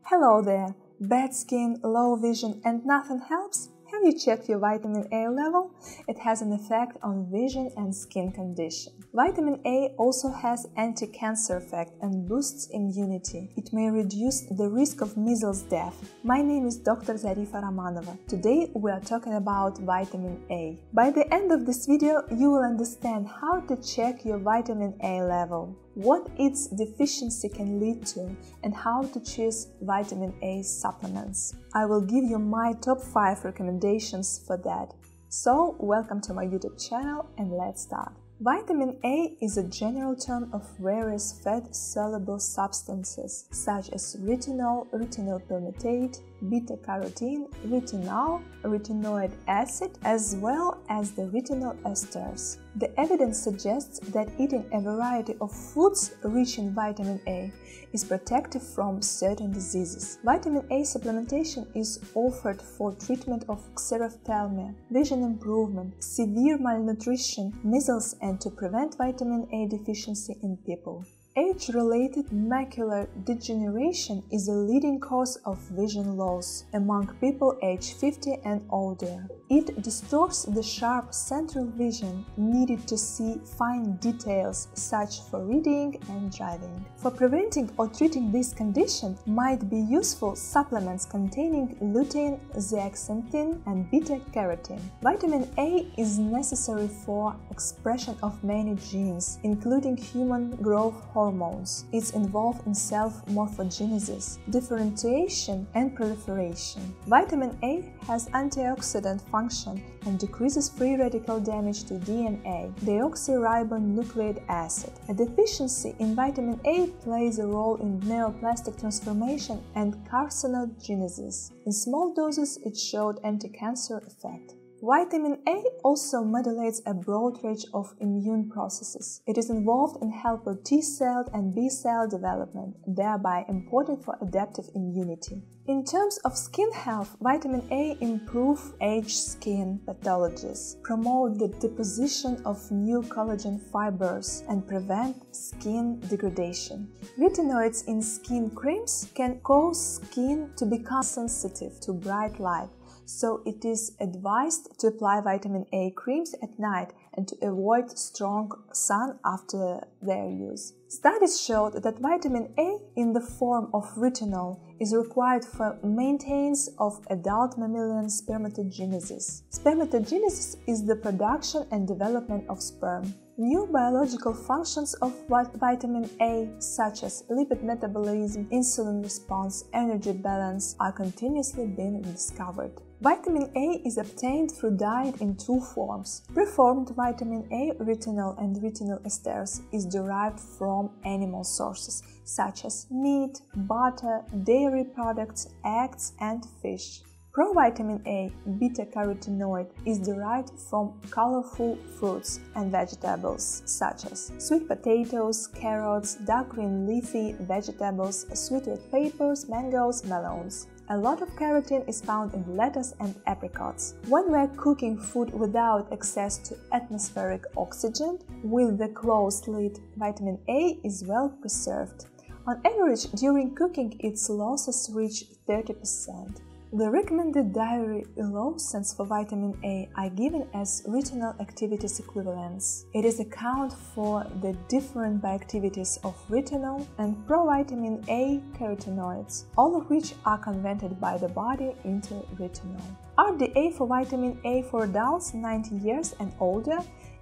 Hello there! Bad skin, low vision and nothing helps? Have you checked your vitamin A level? It has an effect on vision and skin condition. Vitamin A also has anti-cancer effect and boosts immunity. It may reduce the risk of measles death. My name is Dr. Zarifa Romanova. Today we are talking about vitamin A. By the end of this video you will understand how to check your vitamin A level, what its deficiency can lead to, and how to choose vitamin A supplements. I will give you my top 5 recommendations for that. So, welcome to my YouTube channel and let's start. Vitamin A is a general term of various fat-soluble substances such as retinol, retinol palmitate, beta-carotene, retinol, retinoic acid, as well as the retinol esters. The evidence suggests that eating a variety of foods rich in vitamin A is protective from certain diseases. Vitamin A supplementation is offered for treatment of xerophthalmia, vision improvement, severe malnutrition, measles, and to prevent vitamin A deficiency in people. Age-related macular degeneration is a leading cause of vision loss among people aged 50 and older. It distorts the sharp central vision needed to see fine details, such for reading and driving. For preventing or treating this condition might be useful supplements containing lutein, zeaxanthin, and beta-carotene. Vitamin A is necessary for expression of many genes, including human growth hormones. It's involved in self-morphogenesis, differentiation, and proliferation. Vitamin A has antioxidant function and decreases free radical damage to DNA, deoxyribonucleic acid. A deficiency in vitamin A plays a role in neoplastic transformation and carcinogenesis. In small doses, it showed anti-cancer effect. Vitamin A also modulates a broad range of immune processes. It is involved in helper T-cell and B-cell development, thereby important for adaptive immunity. In terms of skin health, vitamin A improves aged skin pathologies, promote the deposition of new collagen fibers, and prevent skin degradation. Retinoids in skin creams can cause skin to become sensitive to bright light, so it is advised to apply vitamin A creams at night and to avoid strong sun after their use. Studies showed that vitamin A in the form of retinol is required for maintenance of adult mammalian spermatogenesis. Spermatogenesis is the production and development of sperm. New biological functions of vitamin A, such as lipid metabolism, insulin response, energy balance, are continuously being discovered. Vitamin A is obtained through diet in two forms. Preformed vitamin A, retinol and retinol esters, is derived from animal sources, such as meat, butter, dairy products, eggs, and fish. Provitamin A, beta-carotenoid, is derived from colorful fruits and vegetables such as sweet potatoes, carrots, dark green leafy vegetables, sweet red peppers, mangoes, melons. A lot of carotene is found in lettuce and apricots. When we are cooking food without access to atmospheric oxygen, with the closed lid, vitamin A is well preserved. On average, during cooking, its losses reach 30%. The recommended dietary allowance for vitamin A are given as retinol activities equivalents. It is account for the different bioactivities of retinol and provitamin A carotenoids, all of which are converted by the body into retinol. RDA for vitamin A for adults 90 years and older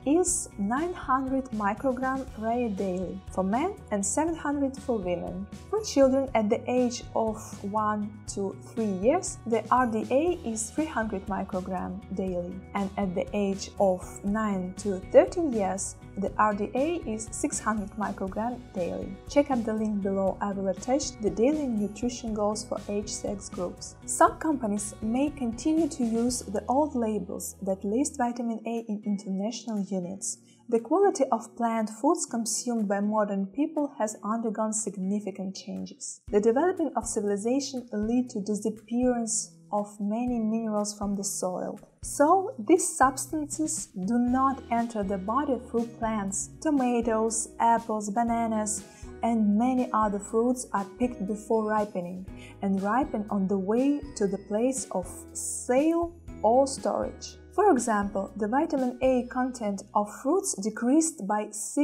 is 900 microgram RAE daily for men and 700 for women. For children at the age of 1 to 3 years, the RDA is 300 microgram daily, and at the age of 9 to 13 years, the RDA is 600 microgram daily. Check out the link below. I will attach the daily nutrition goals for age sex groups. Some companies may continue to use the old labels that list vitamin A in international units. The quality of plant foods consumed by modern people has undergone significant changes. The development of civilization led to disappearance of many minerals from the soil. So, these substances do not enter the body through plants. Tomatoes, apples, bananas, and many other fruits are picked before ripening and ripen on the way to the place of sale or storage. For example, the vitamin A content of fruits decreased by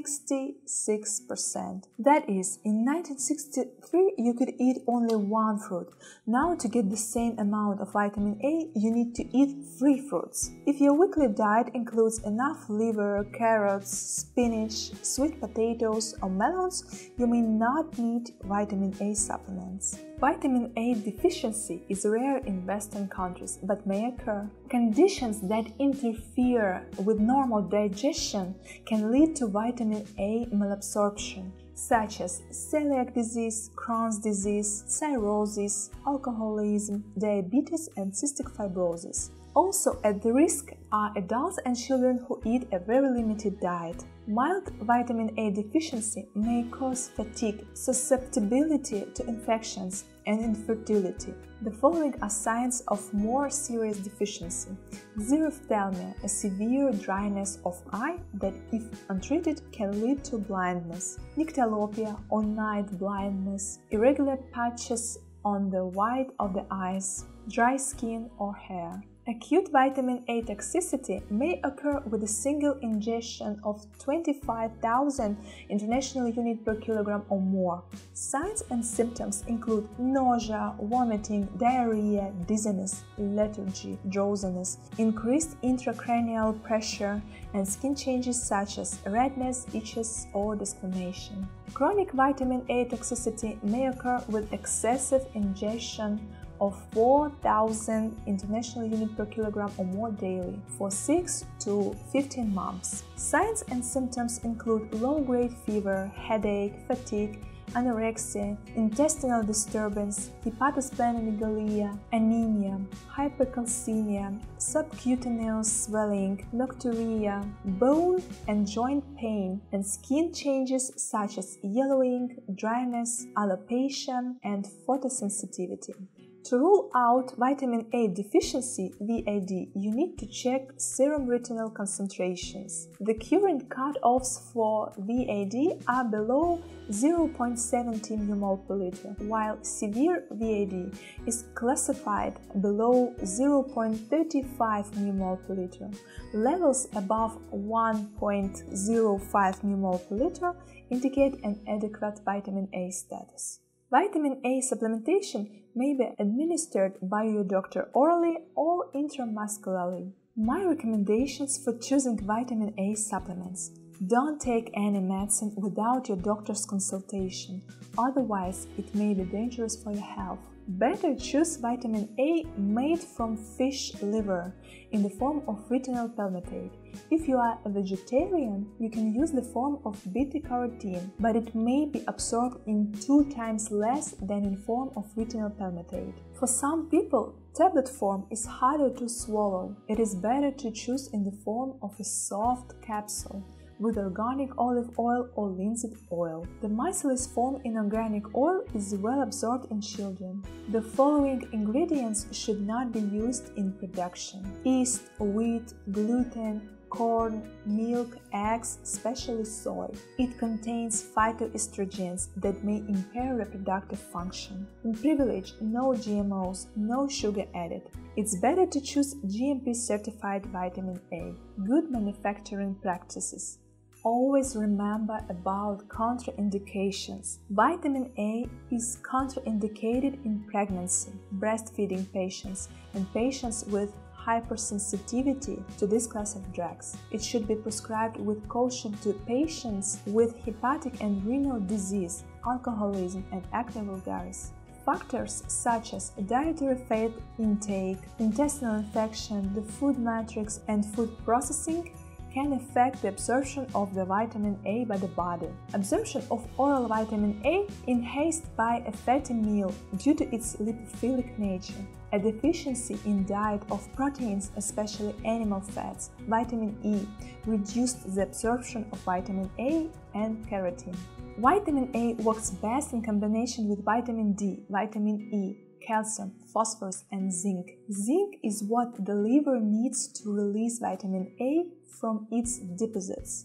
66%. That is, in 1963 you could eat only one fruit. Now, to get the same amount of vitamin A, you need to eat 3 fruits. If your weekly diet includes enough liver, carrots, spinach, sweet potatoes or melons, you may not need vitamin A supplements. Vitamin A deficiency is rare in Western countries but may occur. Conditions that interfere with normal digestion can lead to vitamin A malabsorption, such as celiac disease, Crohn's disease, cirrhosis, alcoholism, diabetes, and cystic fibrosis. Also at the risk are adults and children who eat a very limited diet. Mild vitamin A deficiency may cause fatigue, susceptibility to infections, and infertility. The following are signs of more serious deficiency: xerophthalmia, a severe dryness of eye that, if untreated, can lead to blindness; nyctalopia or night blindness; irregular patches on the white of the eyes; dry skin or hair. Acute vitamin A toxicity may occur with a single ingestion of 25,000 international units per kilogram or more. Signs and symptoms include nausea, vomiting, diarrhea, dizziness, lethargy, drowsiness, increased intracranial pressure, and skin changes such as redness, itches, or discoloration. Chronic vitamin A toxicity may occur with excessive ingestion of 4,000 international units per kilogram or more daily for 6 to 15 months. Signs and symptoms include low-grade fever, headache, fatigue, anorexia, intestinal disturbance, hepatosplenomegalia, anemia, hypercalcemia, subcutaneous swelling, nocturia, bone and joint pain, and skin changes such as yellowing, dryness, alopecia, and photosensitivity. To rule out vitamin A deficiency (VAD), you need to check serum retinol concentrations. The current cutoffs for VAD are below 0.70 mmol per liter, while severe VAD is classified below 0.35 mmol per liter. Levels above 1.05 mmol per liter indicate an adequate vitamin A status. Vitamin A supplementation may be administered by your doctor orally or intramuscularly. My recommendations for choosing vitamin A supplements: don't take any medicine without your doctor's consultation, otherwise it may be dangerous for your health. Better choose vitamin A made from fish liver in the form of retinol palmitate. If you are a vegetarian, you can use the form of beta-carotene, but it may be absorbed in 2 times less than in form of retinol palmitate. For some people, tablet form is harder to swallow. It is better to choose in the form of a soft capsule with organic olive oil or linseed oil. The micellar form in organic oil is well absorbed in children. The following ingredients should not be used in production: yeast, wheat, gluten, corn, milk, eggs, especially soy. It contains phytoestrogens that may impair reproductive function. In privilege, no GMOs, no sugar added. It's better to choose GMP-certified vitamin A. Good manufacturing practices. Always remember about contraindications. Vitamin A is contraindicated in pregnancy, breastfeeding patients, and patients with hypersensitivity to this class of drugs. It should be prescribed with caution to patients with hepatic and renal disease, alcoholism, and acne vulgaris. Factors such as dietary fat intake, intestinal infection, the food matrix, and food processing can affect the absorption of the vitamin A by the body. Absorption of oral vitamin A enhanced by a fatty meal due to its lipophilic nature. A deficiency in diet of proteins, especially animal fats, vitamin E, reduced the absorption of vitamin A and keratin. Vitamin A works best in combination with vitamin D, vitamin E, calcium, phosphorus, and zinc. Zinc is what the liver needs to release vitamin A from its deposits.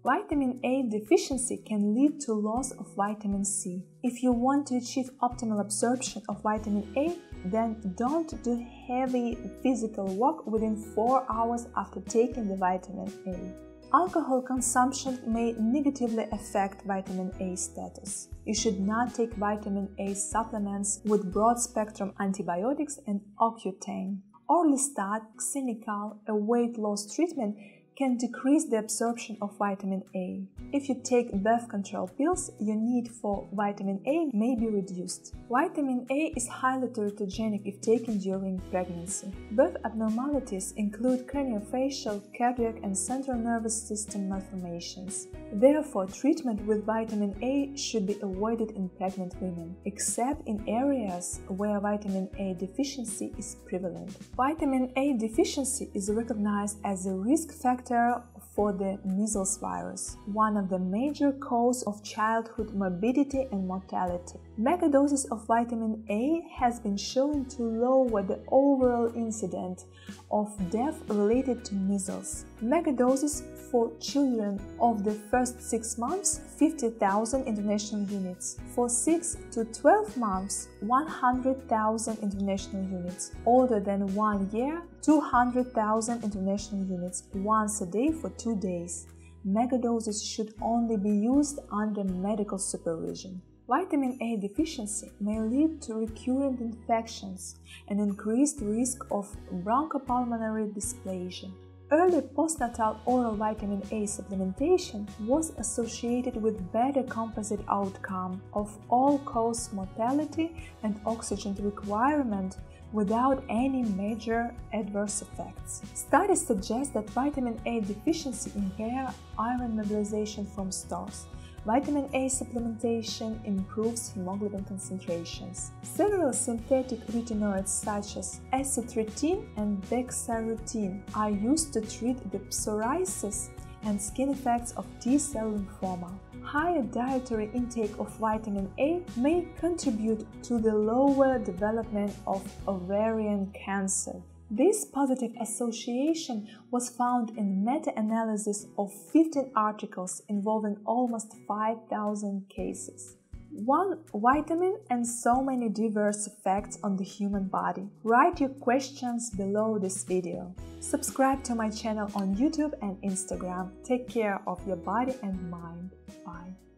Vitamin A deficiency can lead to loss of vitamin C. If you want to achieve optimal absorption of vitamin A, then don't do heavy physical work within 4 hours after taking the vitamin A. Alcohol consumption may negatively affect vitamin A status. You should not take vitamin A supplements with broad-spectrum antibiotics and Accutane. Orlistat, Xenical, a weight loss treatment, can decrease the absorption of vitamin A. If you take birth control pills, your need for vitamin A may be reduced. Vitamin A is highly teratogenic if taken during pregnancy. Birth abnormalities include craniofacial, cardiac, and central nervous system malformations. Therefore, treatment with vitamin A should be avoided in pregnant women, except in areas where vitamin A deficiency is prevalent. Vitamin A deficiency is recognized as a risk factor for the measles virus, one of the major causes of childhood morbidity and mortality. Megadoses of vitamin A has been shown to lower the overall incidence of death related to measles. Megadoses for children of the first 6 months, 50,000 international units. For 6 to 12 months, 100,000 international units. Older than 1 year, 200,000 international units once a day for 2 days. Megadoses should only be used under medical supervision. Vitamin A deficiency may lead to recurrent infections and increased risk of bronchopulmonary dysplasia. Early postnatal oral vitamin A supplementation was associated with better composite outcome of all-cause mortality and oxygen requirement without any major adverse effects. Studies suggest that vitamin A deficiency impairs iron mobilization from stores. Vitamin A supplementation improves hemoglobin concentrations. Several synthetic retinoids such as acitretin and bexarotene are used to treat the psoriasis and skin effects of T-cell lymphoma. Higher dietary intake of vitamin A may contribute to the lower development of ovarian cancer. This positive association was found in meta-analysis of 15 articles involving almost 5,000 cases. One vitamin and so many diverse effects on the human body. Write your questions below this video. Subscribe to my channel on YouTube and Instagram. Take care of your body and mind. Bye.